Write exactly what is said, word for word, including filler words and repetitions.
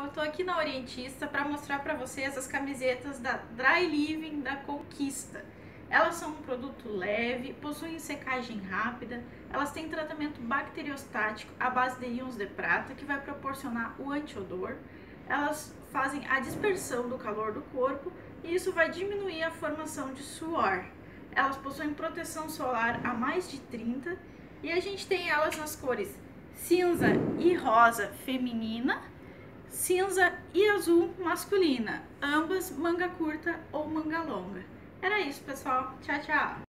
tô aqui na Orientista para mostrar para vocês as camisetas da Dry Living da Conquista. Elas são um produto leve, possuem secagem rápida, elas têm tratamento bacteriostático à base de íons de prata, que vai proporcionar o antiodor. Elas fazem a dispersão do calor do corpo e isso vai diminuir a formação de suor. Elas possuem proteção solar a mais de trinta e a gente tem elas nas cores cinza e rosa feminina, cinza e azul masculina, ambas manga curta ou manga longa. Era isso, pessoal. Tchau, tchau!